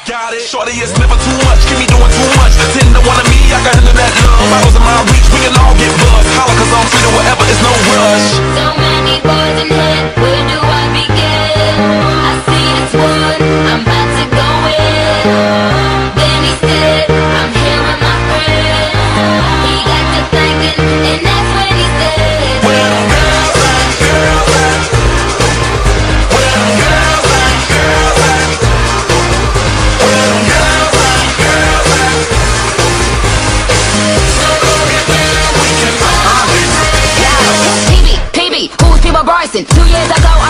Got it. Shorty is never too much, keep me doing too much. 10 to 1 of me, I can handle that love. Bottles in my reach, we can all get buzzed. Holla, cause I'm free to whatever, it's no rush. So many boys in here, where do I begin? I see this one, I'm about to go in. Then he said, I'm here with my friend. He got to thinking, and that's when he said, Where them girls at, girls at? Where them girls at, girls at? Where them girls at, girls at? So go get down, we can all be free. PB, who's People Bryson? 2 years ago